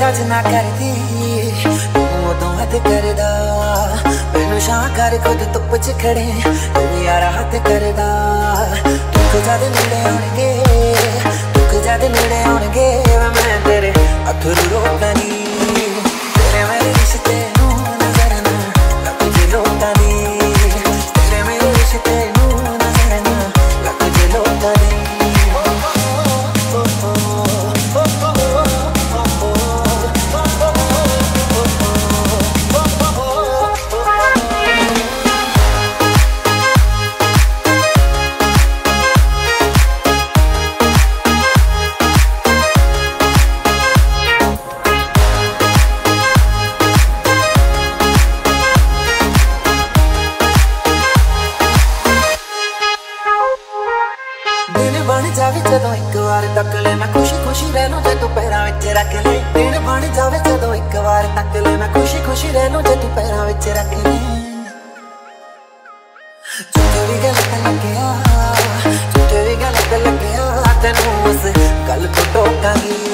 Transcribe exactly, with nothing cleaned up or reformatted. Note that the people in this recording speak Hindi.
जज ना करदी तू उदों हद करदा मैनू शां कर खुद धुप च खड़े तू यारा हद करदा दुख जद नेड़े आउणगे दुख जद नेड़े आउणगे मैं तेरे अथरू रोकां नी तेरे मेरे रिश्ते नू नजर ना लग जे लोकां दी तेरे मेरे रिश्ते नू नजर ना लग जे लोकां दी बन जावे जदों एक बार तक ले मैं खुशी खुशी रह लूं जे तू पैरां विच रख ले दिन बन जावे जदों एक बार तक ले मैं खुशी खुशी रह लूं जे तू पैरां विच रख ले झूठे भी गलत लग्गिया झूठे भी गलत लग्गिया तैनूं उस गल तो टोकांगी